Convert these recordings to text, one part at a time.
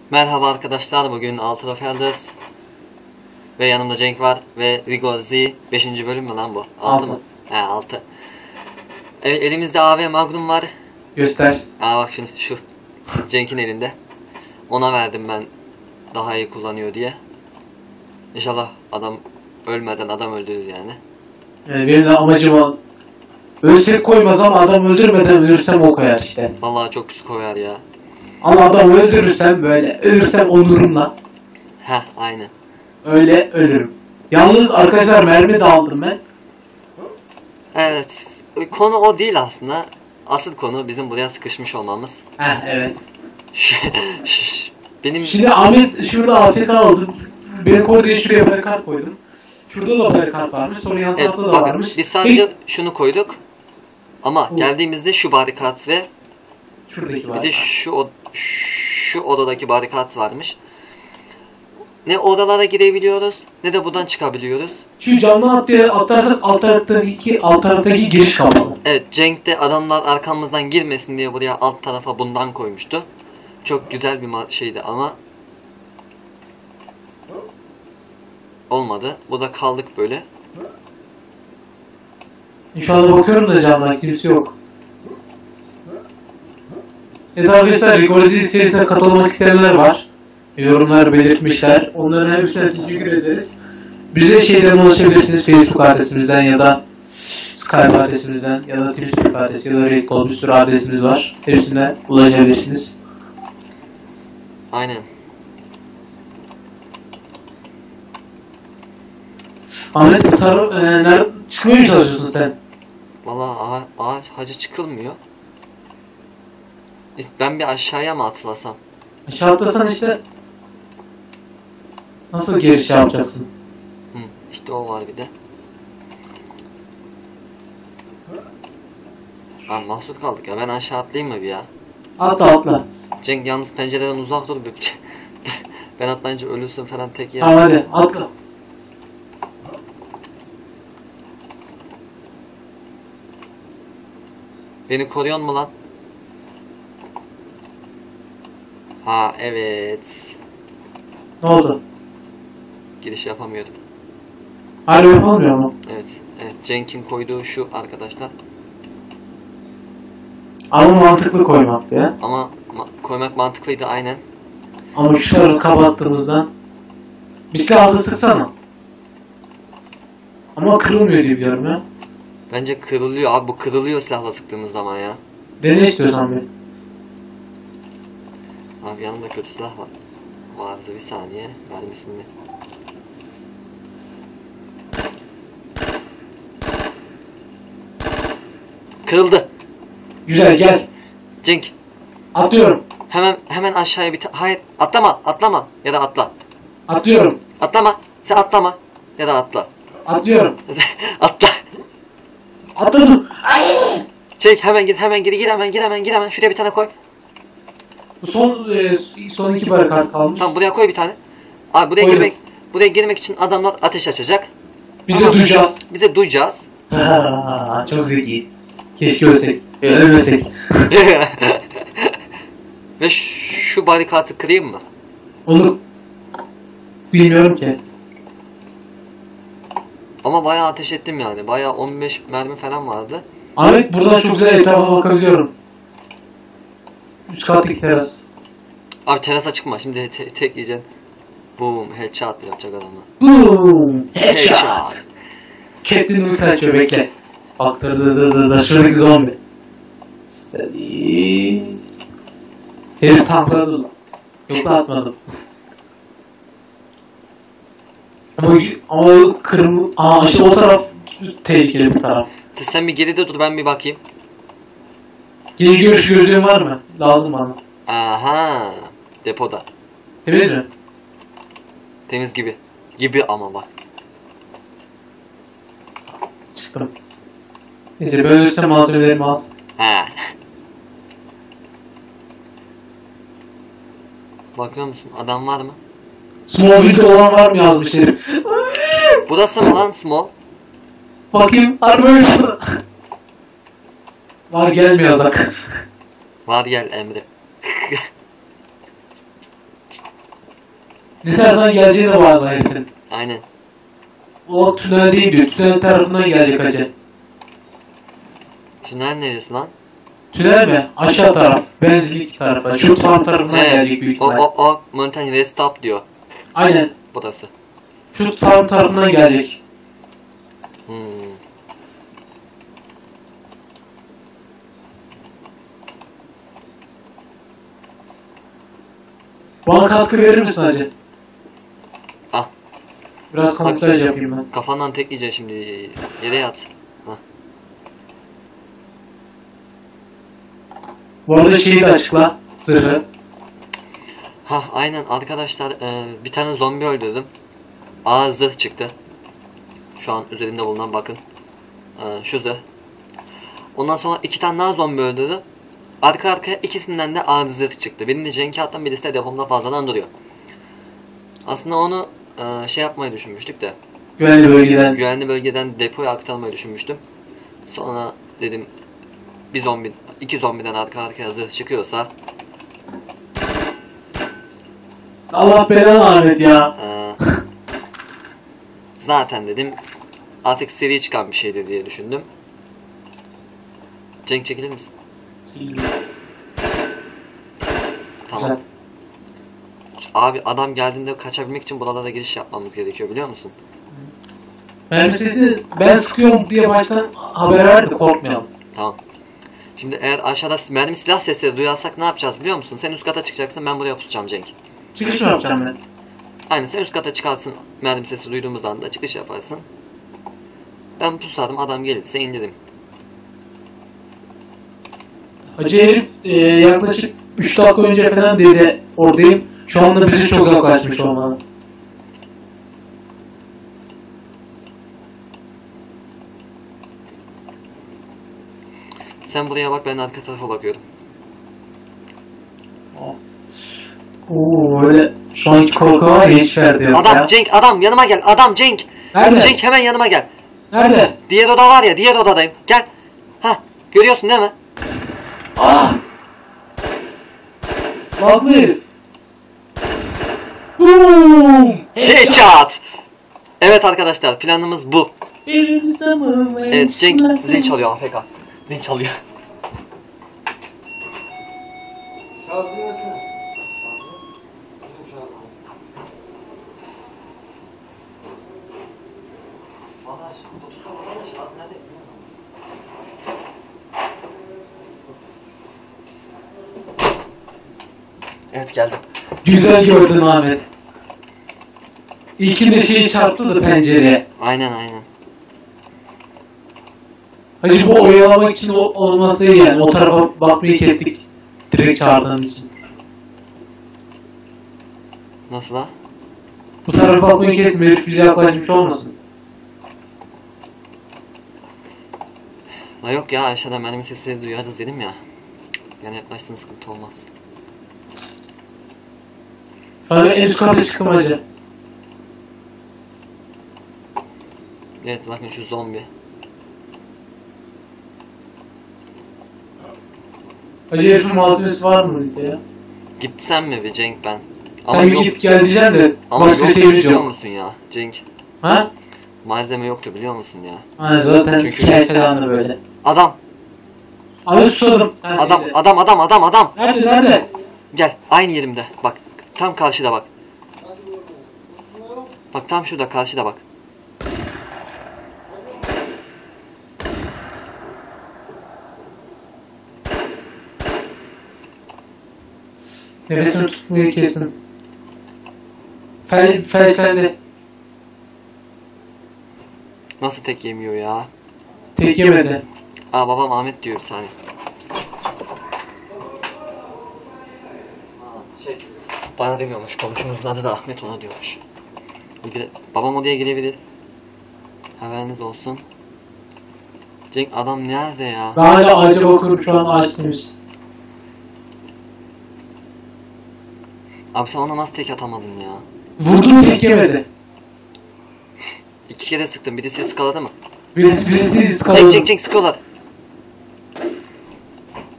Merhaba arkadaşlar, bugün Altar of Elders ve yanımda Cenk var ve Rigor Z 5. bölüm mü lan bu? 6 mı? He 6. Evet, elimizde AV Magnum var. Göster. Bak şimdi şu Cenk'in elinde. Ona verdim ben, daha iyi kullanıyor diye. İnşallah adam ölmeden adam öldürür yani. Benim de amacım o. Ölsek koymaz ama adam öldürmeden ölürsem o koyar işte. Vallahi çok pis koyar ya. Ama adam öldürürsem böyle ölürsem onurumla. Heh, aynen. Öyle ölürüm. Yalnız arkadaşlar mermi de aldım ben. Evet, konu o değil aslında. Asıl konu bizim buraya sıkışmış olmamız. Evet. Benim Şimdi Ahmet şurada AFK aldım. Ben oraya şuraya barikat koydum. Şurada da barikat varmış. Sonra yan tarafta da bakın, varmış. biz sadece şunu koyduk. Ama geldiğimizde şu barikat ve şuradaki bir de şu odadaki barikat varmış. Ne odalara girebiliyoruz ne de buradan çıkabiliyoruz. Şu camdan atlarsak alt taraftaki giriş kapalı. Evet, Cenk de adamlar arkamızdan girmesin diye buraya alt tarafa bundan koymuştu. Çok güzel bir şeydi ama olmadı. Burada kaldık böyle. Şu anda bakıyorum da camdan kimse yok. Evet arkadaşlar, Rigorzi serisine katılmak isteyenler var. Yorumlar belirtmişler. Onların hepsine teşekkür ederiz. Bize şeyden ulaşabilirsiniz, Facebook adresimizden ya da Skype adresimizden ya da TeamSpeak adresi ya da Redcall, bir sürü adresimiz var. Hepsine ulaşabilirsiniz. Aynen. Ahmet, bu nerede çıkmaya mı çalışıyorsun sen? Vallahi ağaç hacı çıkılmıyor. Ben bir aşağıya mı atlasam? Aşağı atlasan işte nasıl geri yapacaksın? İşte o var bir de. Mahsur kaldık ya. Ben aşağı atlayayım mı bir ya? Atla. Cenk yalnız pencereden uzak dur bir. Ben atlayınca ölürsün falan, tek yersin. Tamam hadi atla. Beni koruyor mu lan? Ha evet. Ne oldu? Giriş yapamıyordum. Harbi yapamıyor mu? Evet. Cenk'in koyduğu şu arkadaşlar. Ama mantıklı koymaktı ya. Ama koymak mantıklıydı aynen. Ama şu tarafı kapattığımızda bir silahla sıksana. Ama kırılmıyor diye biliyorum ya. Bence kırılıyor abi, bu kırılıyor silahla sıktığımız zaman ya. Dene istiyorsan bir. Abi yanımda kötü silah var. Vardı, bir saniye. Mermisini. Kırıldı. Güzel gel. Cenk. Atlıyorum. Hemen aşağıya hayır, atlama ya da atla. Atlıyorum. Atlama. Sen atlama ya da atla. Atlıyorum. Atla. Atladım. Çek, hemen gir hemen. Şuraya bir tane koy. Bu son iki barikat kalmış. Tamam, buraya koy bir tane. Abi buraya girmek için adamlar ateş açacak. Biz de duyacağız. Biz de duyacağız. Çok zekiyiz. Keşke ölsek. Ölmesek. Ve şu barikatı kırayım mı? Onu bilmiyorum ki. Ama bayağı ateş ettim yani. Bayağı 15 mermi falan vardı. Ahmet, buradan çok güzel etrafa bakabiliyorum. Üst kattaki teras. Abi terasa çıkma. Şimdi tek yiyeceksin. Boom. Headshot yapacak adamlar. Boom. Headshot. Catelyn ulti açıyor, bekle. Bak dır şuradaki zombi. Steady. Herif tankladı lan. Yok da atmadım. ama kırmızı... işte o taraf tehlikeli bir taraf. Sen bir geride dur, ben bir bakayım. Gece görüş gözlüğün var mı? Lazım bana. Aha. Depoda. Temiz mi? Temiz gibi. Gibi ama bak. Çıktım. Neyse, ben ölürsem malzemelerimi al. He. Bakıyor musun? Adam var mı? Smallville'de olan var mı yazmış herif. Burası mı lan Small? Bakayım. Harbi var, gelmiyor yazak. Var, gel Emre. Ne tarzdan geleceğine bağlı herifin. Aynen. O tünel değil diyor. Tünel tarafından gelecek hacı. Tünel neresi lan? Tünel mi? Aşağı taraf. Benzinlik tarafı. Şu farm tarafından gelecek büyük ihtimal. O Mountain Rest Up diyor. Aynen. Burası. Şu farm tarafından gelecek. Hmm. Bana kaskı verir misin hacı? Al. Biraz kamuflaj yapayım ben. Kafandan tek yiyeceksin şimdi. Yere yat. Hah. Bu arada şeyi de açıkla. Zırhı. Hah aynen arkadaşlar bir tane zombi öldürdüm. Ağır zırh çıktı. Şu an üzerimde bulunan bakın. Şu zırh. Ondan sonra 2 tane daha zombi öldürdüm. Arka arkaya ikisinden de ağır zırh çıktı. Birini Cenk'e attım, birisi de depomda fazladan duruyor. Aslında onu şey yapmayı düşünmüştük de. Güvenli bölgeden. Güvenli bölgeden depoya aktarmayı düşünmüştüm. Sonra dedim iki zombiden arka arkaya zırh çıkıyorsa Allah belanı Ahmet ya. zaten dedim artık seri çıkan bir şeydir diye düşündüm. Cenk çekilir misin? Tamam. Güzel. Abi adam geldiğinde kaçabilmek için buralara giriş yapmamız gerekiyor biliyor musun? Mermi sesini ben sıkıyorum diye baştan haber verdi, korkmayalım. Tamam. Şimdi eğer aşağıda mermi silah sesleri duyarsak ne yapacağız biliyor musun? Sen üst kata çıkacaksın, ben buraya pusacağım Cenk. Çıkış mı yapacağım ben? Aynen, sen üst kata çıkarsın, mermi sesi duyduğumuz anda çıkış yaparsın. Ben pusarım, adam gelirse indirim. Hacı herif yaklaşık 3 dakika önce falan dedi oradayım. Şu anda bizi çok yaklaşmış olmalı. Sen buraya bak, ben arka tarafa bakıyorum. Oo öyle şu anki korku var ya, hiç verdi yok Adam ya. Cenk, adam yanıma gel, adam Cenk. Nerede? Cenk hemen yanıma gel. Nerede? Diğer oda var ya, diğer odadayım. Gel. Ha, görüyorsun değil mi? Ah! Lan bu herif. Boom! Headshot. Evet arkadaşlar, planımız bu. Benim zamanım. Evet, Cenk zil çalıyor AFK. Zil çalıyor. Şarjını versene. Evet, geldim. Güzel gördün Ahmet. İlkinde şeyi çarptı da pencereye. Aynen aynen. Hacı bu oyalamak için olması iyi yani. O tarafa bakmayı kestik. Direkt çağırdığın için. Nasıl ha? Bu tarafa bakmayı kestim. Herif bize yaklaşmış olmasın. La yok ya, aşağıda mermi sesi duyarız dedim ya. Yani yaklaştığın sıkıntı olmaz. Hadi en üst kata çıktım hacı. Evet bakın şu zombi. Hacı herifin malzemesi var mı dedi ya. Gitsen mi bir Cenk ben? Sen bir git gel diyeceğim de Ama başka yoktu şeyimiz biliyor yok. musun ya Cenk? Ha? Malzeme yoktu biliyor musun ya? Ha zaten Çünkü- hikaye falan da böyle. Adam! Abi susadım. Adam! Adam! Adam! Adam! Adam! Nerede nerede? Gel aynı yerimde bak. Tam karşıda bak. Bak tam şurada karşıda bak. Nefesini tutmayı kestim. Felçlendi. Nasıl tek yemiyor ya? Tek yemedi. Aa babam Ahmet diyor bir saniye. Bana demiyormuş, komşumuzun adı da Ahmet, ona diyormuş. Babam odaya girebilir. Haberiniz olsun. Cenk adam nerede ya? Ben hala ağaca bakıyorum, şu an ağaç temiz. Abi sen ona nasıl tek atamadın ya? Vurdum, tek yemedi. 2 kere sıktım, birisi ıskaladı mı? Birisi Cenk Cenk sıkıyorlar.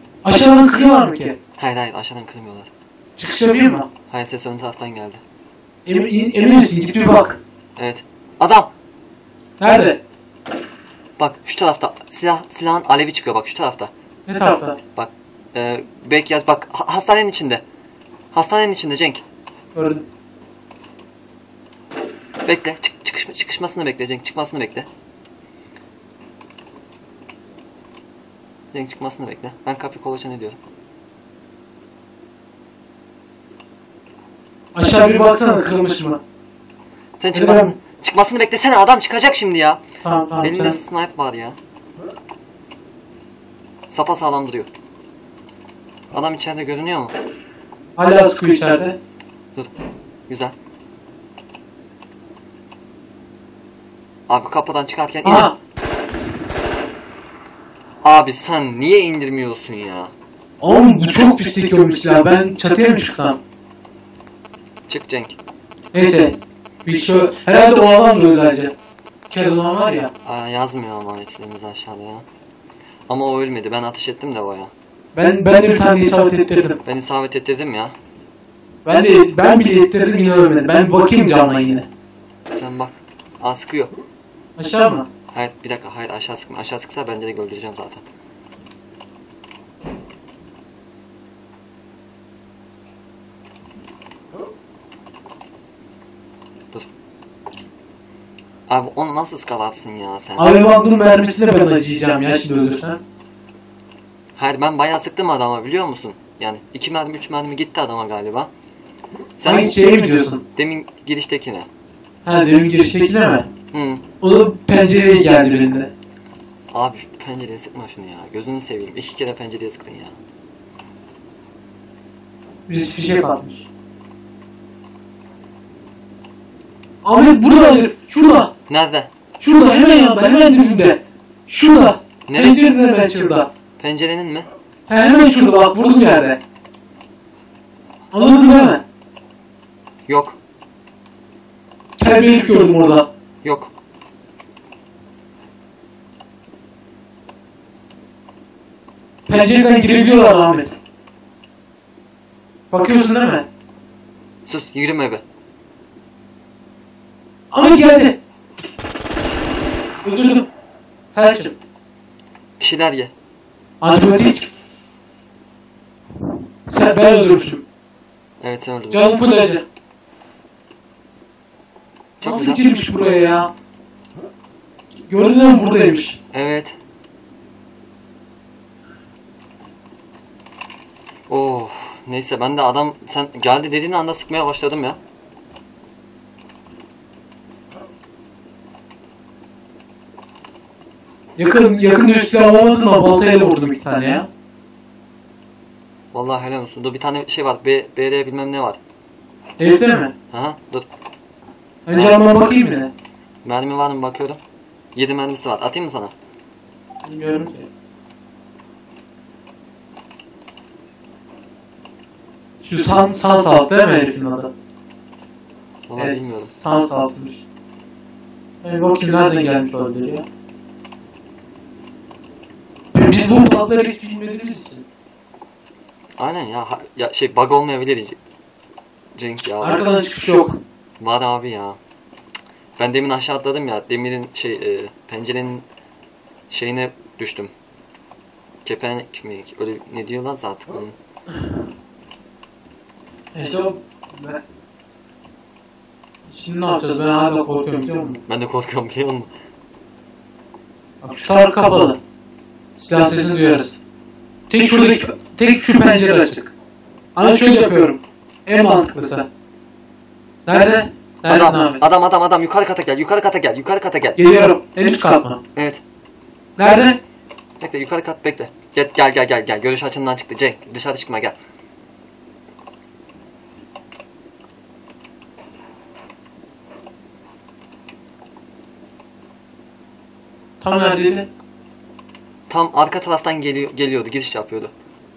Aşağıdan kırıyorlar mı ki? Hayır aşağıdan kırmıyorlar. Çıkış yapayım mı? Hayır, ses ön taraftan geldi. Emin misin? Git bir bak. Evet. Adam. Nerede? Bak şu tarafta. Silahın alevi çıkıyor bak şu tarafta. Ne tarafta? Bak. Belki yaz bak hastanenin içinde. Hastanenin içinde Cenk. Gördüm. Bekle. Çıkışmasını bekle Cenk. Çıkmasını bekle. Cenk çıkmasını bekle. Ben kapıyı kolaçan ediyorum. Aşağı bir baksana kırılmış mı? Sen çıkmasını beklesene adam çıkacak şimdi ya. Tamam Elinde sen... sniper var ya. Sapa sağlam duruyor. Adam içeride görünüyor mu? Hala sıkıyor içeride. Dur. Güzel. Abi kapıdan çıkarken in. Aha! Abi sen niye indirmiyorsun ya? Oğlum bu çok pislik görmüş ya. Ben çatıya mı çıksam? Çık Cenk. Neyse. Bir şey... Herhalde o adam da öldü acı. Kel olan var ya. Yazmıyor ama içlerimiz aşağıda ya. Ama o ölmedi. Ben ateş ettim de baya. Ben de bir tane isabet ettirdim. Ben isabet ettirdim ya. Ben bile ettirdim yine ölmedi. Ben bir bakayım camdan yine. Sen bak. Sıkıyor. Aşağı mı? Hayır bir dakika. Hayır aşağı sıkma. Aşağı sıksa ben direkt öldüreceğim zaten. Dur. Abi onu nasıl ıskalarsın ya sen? Abi Magnum mermisine ben acıyacağım ya şimdi ölürsen. Hayır ben bayağı sıktım adama biliyor musun? Yani 2 mermi 3 mermi gitti adama galiba. Sen Hangi şeye mi diyorsun? demin giriştekine. Ha benim giriştekine mi? Hı. O da pencereye geldi birinde. Abi şu pencereye sıkma şunu ya. Gözünü seveyim. 2 kere pencereye sıktın ya. Birisi fişek atmış. Ahmet burada herif. Şurada. Nerede? Şurada hemen yanında hemen dibinde. Şurada. Neresi? Pencerenin hemen şurada. Pencerenin mi? He hemen şurada bak vurdum yerde. Anladın değil mi? Yok. Kel bir herif gördüm orada. Yok. Pencereden girebiliyorlar Ahmet. Bakıyorsun değil mi? Sus yürüme be. Ahmet geldi. Öldürdüm. Felçim. Bir şeyler ye. Antibiyotik. Ben öldürmüşüm. Evet sen öldün. Canım full acı. Çok Nasıl güzel. girmiş buraya ya? Gördün mü buradaymış. Evet. Oh. Neyse ben de adam sen geldi dediğin anda sıkmaya başladım ya. Yakın dövüş silahı olmadı ama baltayla vurdum bir tane ya. Vallahi helal olsun. Dur bir tane şey var. BR bilmem ne var. Herifte mi? Aha dur. Önce yanıma bakayım yine. Mermi var mı bakıyorum. 7 mermisi var. Atayım mı sana? Bilmiyorum ki. Şu Sansals değil mi herifin adı? Vallahi Evet, bilmiyorum. Sansals'mış. Yani bakayım nereden gelmiş olabilir ya. Biz bu patları hiç bilmediğimiz için. Aynen ya. Ya şey bug olmayabilir Cenk ya. Arkadan çıkış yok. Var abi ya. Ben demin aşağı atladım ya. Demirin pencerenin şeyine düştüm. Kepenk mi? Öyle ne diyorlar artık onun. İşte o... Şimdi ne yapacağız? Ben hala korkuyorum biliyor musun? Ben de korkuyorum biliyor musun? Bak şu taraf kapalı. Silah sesini duyarız. Tek şu pencere açık. Ama şöyle yapıyorum. En mantıklısı. Nerede? Neredesin abi? Adam yukarı kata gel. Yukarı kata gel. Yukarı kata gel. Geliyorum. En üst kat mı? Evet. Nerede? Bekle yukarı kat bekle. Gel. Görüş açımdan çıktı. Cenk dışarı çıkma gel. Tam neredeydi? Tam arka taraftan geliyordu. Giriş yapıyordu.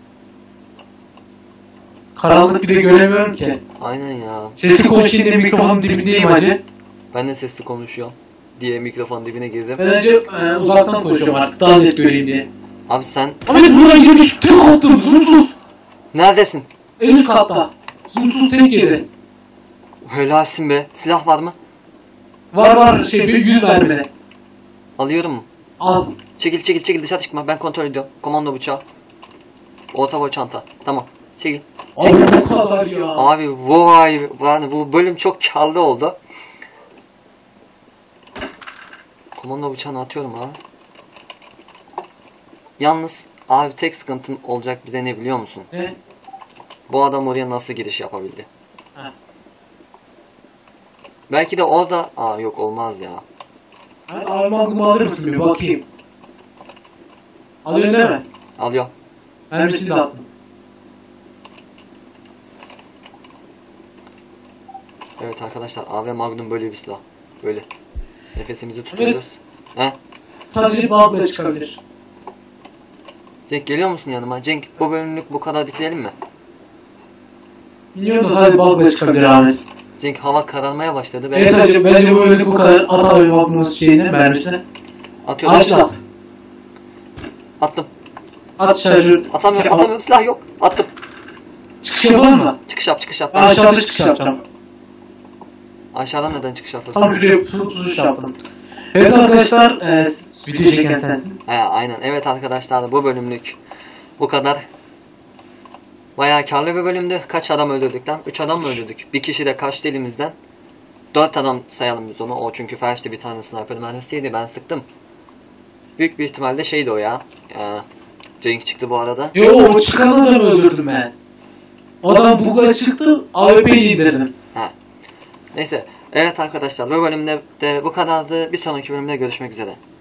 Karanlık bir de göremiyorum ki. Aynen ya. Sesli konuşayım diye mikrofonun dibindeyim hacı. Ben de sesli konuşuyorum diye mikrofon dibine girdim. Ben önce uzaktan konuşuyorum artık daha net göreyim diye. Abi sen Ahmet buradan girmiş. Tek attım zoomsuz. neredesin? En üst katta. Zoomsuz tek yedi. Helalsin be. Silah var mı? Var şey bir 100 mermi. Alıyorum mu? Al. Çekil dışarı çıkma. Ben kontrol ediyorum. Komando bıçağı. Orta boy çanta. Tamam. Çekil. Abi bu kadar ya. Abi vay. Yani bu bölüm çok karlı oldu. Komando bıçağını atıyorum abi. Yalnız abi tek sıkıntım olacak bize ne biliyor musun? Ne? Bu adam oraya nasıl giriş yapabildi? Ha. Belki de orada... Aa yok olmaz ya. Armağanımı alır mısın bir bakayım. Alıyorsun değil mi? Alıyor. Mermisini de attım. Evet arkadaşlar AV Magnum böyle bir silah. Böyle. Nefesimizi tutuyoruz. He? Sadece balgla çıkabilir. Cenk geliyor musun yanıma? Cenk bu bölümlük bu kadar bitirelim mi? Bilmiyorum da sadece balgla çıkabilir Ahmet. Cenk hava kararmaya başladı. Ben Evet hacım bence bu bölümlük bu kadar. At abi balgla şeyine mermisine. atıyorum. Ağaçla at. Attım. At şarjı. Atamıyorum silah yok. Attım. Çıkış yapalım mı? Çıkış yap. Ben aşağıda çıkış yapacağım. Aşağıdan neden çıkış yapıyorsun? Tam şuraya tutuş yaptım. Evet arkadaşlar, video çeken sensin. He aynen. Evet arkadaşlar bu bölümlük bu kadar. Bayağı karlı bir bölümdü. Kaç adam öldürdük lan? 3 adam mı öldürdük? Bir kişi de kaçtı elimizden. 4 adam sayalım biz onu. O çünkü felçli bir tane sniper mermisiydi. Ben sıktım. Büyük bir ihtimalle şeydi o ya. Cenk çıktı bu arada. Yo o çıkan adamı öldürdüm ben. Adam bug'a çıktı, AWP'yi indirdim. Ha. Neyse. Evet arkadaşlar bu bölümde de bu kadardı. Bir sonraki bölümde görüşmek üzere.